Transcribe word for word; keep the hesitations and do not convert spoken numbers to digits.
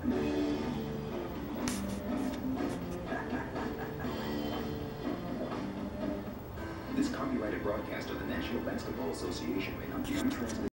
This copyrighted broadcast of the National Basketball Association may not be untransmitted.